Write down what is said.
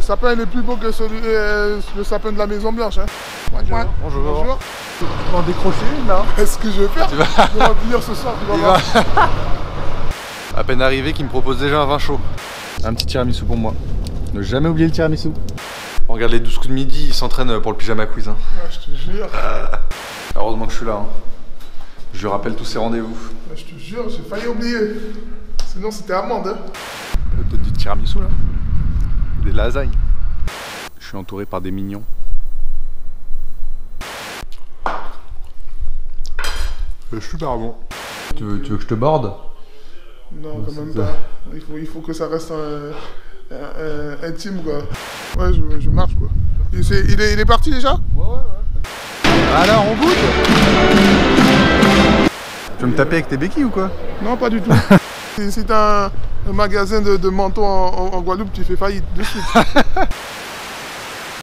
sapin il est plus beau que celui, le sapin de la Maison Blanche. Hein. Bonjour. Bonjour. Tu vas en décrocher une là. Est-ce que je vais faire? Tu vas venir ce soir, tu vas voir. À peine arrivé, qui me propose déjà un vin chaud. Un petit tiramisu pour moi. Ne jamais oublier le tiramisu. On regarde les 12 coups de midi, ils s'entraînent pour le pyjama quiz. Hein. Ouais, je te jure. Heureusement que je suis là. Hein. Je lui rappelle tous ses rendez-vous. Ouais, je te jure, j'ai failli oublier. Sinon c'était amende. Hein. Du tiramisu là. Des lasagnes. Je suis entouré par des mignons. C'est super bon. Tu veux que je te borde? Non, quand même pas. Il faut que ça reste intime quoi. Ouais, je marche quoi. Il est parti déjà? Ouais. Alors on goûte? Tu veux me taper avec tes béquilles ou quoi? Non, pas du tout. Si t'as un magasin de manteaux en Guadeloupe, tu fais faillite de suite.